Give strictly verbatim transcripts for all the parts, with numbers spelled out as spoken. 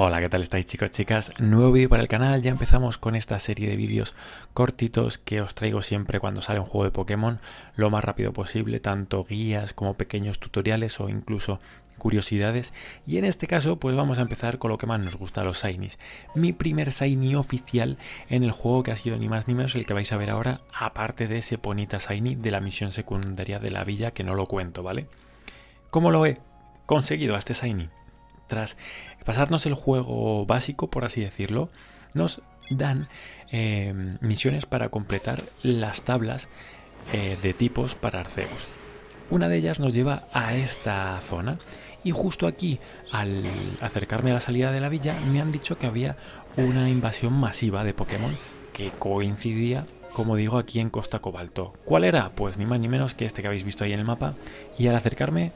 Hola, ¿qué tal estáis, chicos, chicas? Nuevo vídeo para el canal. Ya empezamos con esta serie de vídeos cortitos que os traigo siempre cuando sale un juego de Pokémon lo más rápido posible, tanto guías como pequeños tutoriales o incluso curiosidades. Y en este caso pues vamos a empezar con lo que más nos gusta, los Shinies. Mi primer Shiny oficial en el juego, que ha sido ni más ni menos el que vais a ver ahora, aparte de ese Ponyta Shiny de la misión secundaria de la villa, que no lo cuento, ¿vale? ¿Cómo lo he conseguido a este Shiny? Tras pasarnos el juego básico, por así decirlo, nos dan eh, misiones para completar las tablas eh, de tipos para Arceus. Una de ellas nos lleva a esta zona y justo aquí, al acercarme a la salida de la villa, me han dicho que había una invasión masiva de Pokémon que coincidía, como digo, aquí en Costa Cobalto. ¿Cuál era? Pues ni más ni menos que este que habéis visto ahí en el mapa, y al acercarme,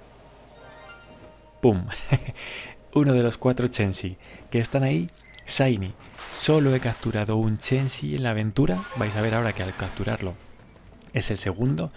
¡pum! Uno de los cuatro Chansey que están ahí, Shiny. Solo he capturado un Chansey en la aventura. Vais a ver ahora que al capturarlo es el segundo.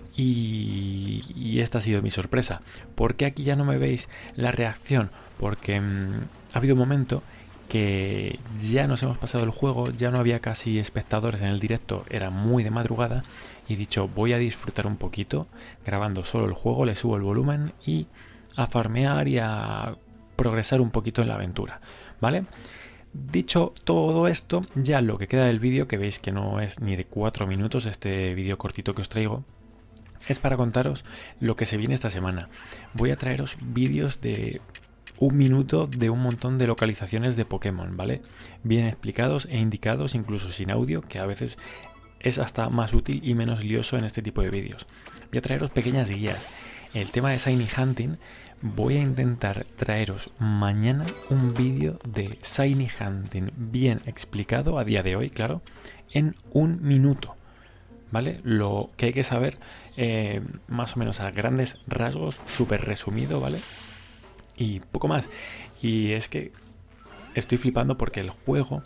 Y, y esta ha sido mi sorpresa. ¿Por qué aquí ya no me veis la reacción? Porque mmm, ha habido un momento que ya nos hemos pasado el juego, ya no había casi espectadores en el directo, era muy de madrugada, y he dicho, voy a disfrutar un poquito grabando solo el juego, le subo el volumen y a farmear y a progresar un poquito en la aventura, ¿vale? Dicho todo esto, ya lo que queda del vídeo, que veis que no es ni de cuatro minutos este vídeo cortito que os traigo, es para contaros lo que se viene esta semana. Voy a traeros vídeos de un minuto de un montón de localizaciones de Pokémon, ¿vale? Bien explicados e indicados, incluso sin audio, que a veces es hasta más útil y menos lioso en este tipo de vídeos. Voy a traeros pequeñas guías. El tema de Shiny Hunting, voy a intentar traeros mañana un vídeo de Shiny Hunting bien explicado a día de hoy, claro, en un minuto, ¿vale? Lo que hay que saber eh, más o menos a grandes rasgos, súper resumido, ¿vale? Y poco más. Y es que estoy flipando porque el juego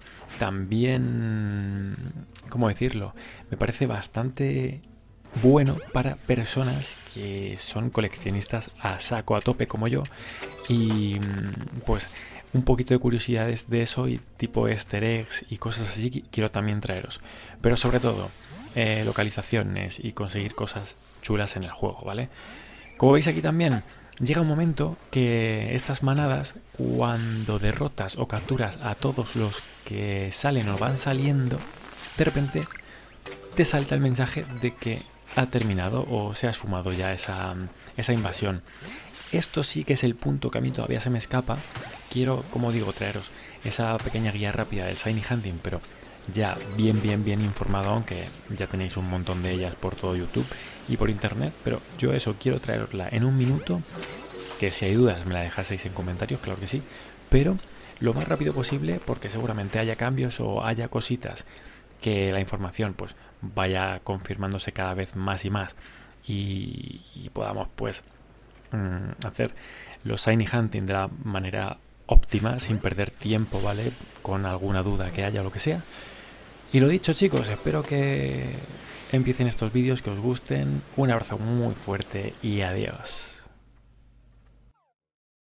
también, ¿cómo decirlo? Me parece bastante bueno para personas que son coleccionistas a saco, a tope como yo, y pues un poquito de curiosidades de eso y tipo easter eggs y cosas así quiero también traeros, pero sobre todo eh, localizaciones y conseguir cosas chulas en el juego, ¿vale? Como veis aquí también llega un momento que estas manadas, cuando derrotas o capturas a todos los que salen o van saliendo, de repente te salta el mensaje de que ha terminado o se ha esfumado ya esa, esa invasión. Esto sí que es el punto que a mí todavía se me escapa. Quiero, como digo, traeros esa pequeña guía rápida del Shiny Hunting, pero ya bien, bien, bien informado, aunque ya tenéis un montón de ellas por todo YouTube y por internet, pero yo eso quiero traerosla en un minuto, que si hay dudas me la dejaseis en comentarios, claro que sí, pero lo más rápido posible, porque seguramente haya cambios o haya cositas que la información pues vaya confirmándose cada vez más y más y, y podamos pues mmm, hacer los Shiny Hunting de la manera óptima sin perder tiempo, ¿vale? Con alguna duda que haya o lo que sea. Y lo dicho, chicos, espero que empiecen estos vídeos, que os gusten. Un abrazo muy fuerte y adiós.